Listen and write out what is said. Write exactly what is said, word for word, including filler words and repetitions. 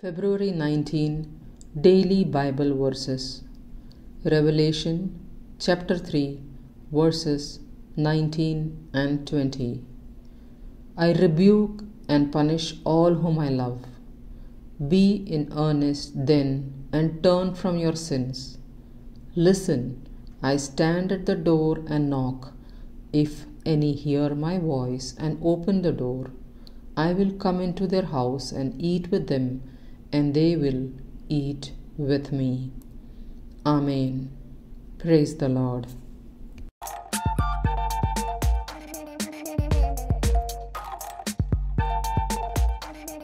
February nineteenth, Daily Bible Verses. Revelation chapter three, verses nineteen and twenty. I rebuke and punish all whom I love. Be in earnest then and turn from your sins. Listen, I stand at the door and knock. If any hear my voice and open the door, I will come into their house and eat with them, and they will eat with me. Amen. Praise the Lord.